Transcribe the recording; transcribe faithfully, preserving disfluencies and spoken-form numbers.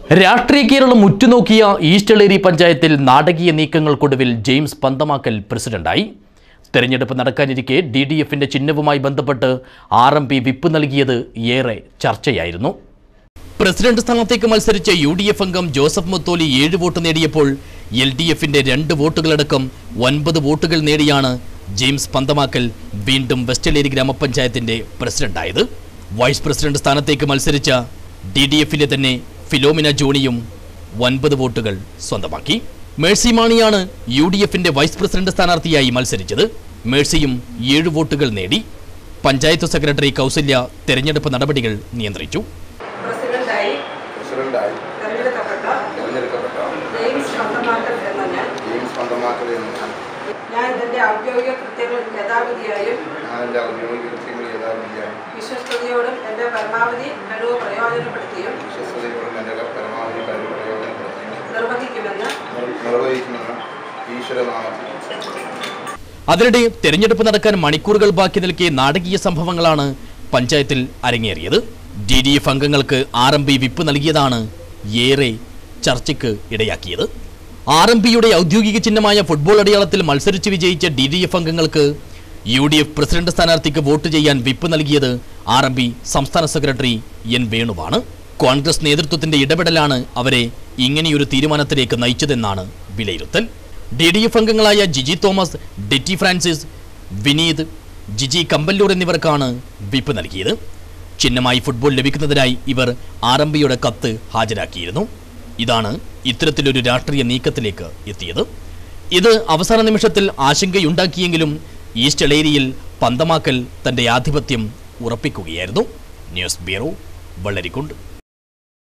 രാഷ്ട്രീയ കേരളം ഉറ്റുനോക്കിയ ഈസ്റ്റളേരി പഞ്ചായത്തിൽ നാടകീയ നീക്കങ്ങൾക്കൊടുവിൽ ജെയിംസ് പന്തമാക്കൽ പ്രസിഡന്റായി. തെരഞ്ഞെടുപ്പ് നടക്കാനിരിക്കെ ഡി ഡി എഫിന്റെ ചിഹ്നവുമായി ബന്ധപ്പെട്ട് ആർ എം പി വിപ്പ് നൽകിയത് ഏറെ ചർച്ചയായിരുന്നു. പ്രസിഡന്റ് സ്ഥാനത്തേക്ക് മത്സരിച്ച യു ഡി എഫ് അംഗം ജോസഫ് മുത്തോലി ഏഴ് വോട്ട് നേടിയപ്പോൾ എൽ ഡി എഫിന്റെ രണ്ട് വോട്ടുകളടക്കം ഒൻപത് വോട്ടുകൾ നേടിയാണ് ജെയിംസ് പന്തമാക്കൽ വീണ്ടും വെസ്റ്റലേരി ഗ്രാമപഞ്ചായത്തിന്റെ പ്രസിഡന്റായത്. വൈസ് പ്രസിഡന്റ് സ്ഥാനത്തേക്ക് മത്സരിച്ച ഡി ഡി എഫിലെ തന്നെ ഫിലോമിന ജോണിയും ഒൻപത് വോട്ടുകൾ സ്വന്തമാക്കി. മേഴ്സി മാണിയാണ് യു ഡി എഫിന്റെ വൈസ് പ്രസിഡന്റ് സ്ഥാനാർത്ഥിയായി മത്സരിച്ചത്. മേഴ്സിയും ഏഴ് വോട്ടുകൾ നേടി. പഞ്ചായത്ത് സെക്രട്ടറി കൗസല്യ തെരഞ്ഞെടുപ്പ് നടപടികൾ നിയന്ത്രിച്ചു. ഞാൻ എൻ്റെ ഔദ്യോഗിക കൃത്യങ്ങൾ യഥാവിധിയായും വിശ്വസ്തയോടും എൻ്റെ പരമാവധി കഴിവ് പ്രയോജനപ്പെടുത്തിയും നിർവഹിക്കുമെന്ന് അതിനിടെ തെരഞ്ഞെടുപ്പ് നടക്കാൻ മണിക്കൂറുകൾ ബാക്കി നിൽക്കെ നാടകീയ സംഭവങ്ങളാണ് പഞ്ചായത്തിൽ അരങ്ങേറിയത്. ഡി ഡി എഫ് അംഗങ്ങൾക്ക് ആർ എം പി വിപ്പ് നൽകിയതാണ് ഏറെ ചർച്ചയ്ക്ക് ഇടയാക്കിയത്. ആർ എം പിയുടെ ഔദ്യോഗിക ചിഹ്നമായ ഫുട്ബോൾ അടയാളത്തിൽ മത്സരിച്ച് വിജയിച്ച ഡി ഡി എഫ് അംഗങ്ങൾക്ക് യു ഡി എഫ് പ്രസിഡന്റ് സ്ഥാനാർത്ഥിക്ക് വോട്ട് ചെയ്യാൻ വിപ്പ് നൽകിയത് ആർ എം പി സംസ്ഥാന സെക്രട്ടറി എൻ വേണുവാണ്. കോൺഗ്രസ് നേതൃത്വത്തിന്റെ ഇടപെടലാണ് അവരെ ഇങ്ങനെയൊരു തീരുമാനത്തിലേക്ക് നയിച്ചതെന്നാണ് വിലയിരുത്തൽ. ഡി ഡി എഫ് അംഗങ്ങളായ Jiji Thomas, Detty Francis, Vineeth, Jiji Kambalur എന്നിവർക്കാണ് വിപ്പ് നൽകിയത്. ചിഹ്നമായി ഫുട്ബോൾ ലഭിക്കുന്നതിനായി ഇവർ ആർ എം പിയുടെ കത്ത് ഹാജരാക്കിയിരുന്നു. ഇതാണ് ഇത്തരത്തിലൊരു രാഷ്ട്രീയ നീക്കത്തിലേക്ക് എത്തിയത്. ഇത് അവസാന നിമിഷത്തിൽ ആശങ്കയുണ്ടാക്കിയെങ്കിലും ഈസ്റ്റളേരിയിൽ പന്തമാക്കൽ തന്റെ ആധിപത്യം ഉറപ്പിക്കുകയായിരുന്നു. News bureau, വളരിക്കുണ്ട്.